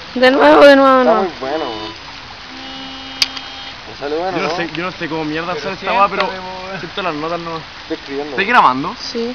De nuevo, de nuevo, de Está nuevo. muy bueno, weón. Me sale bueno, Yo no sé cómo mierda hacer esta weá, pero siento las notas no. Estoy escribiendo. ¿Estás grabando? Sí.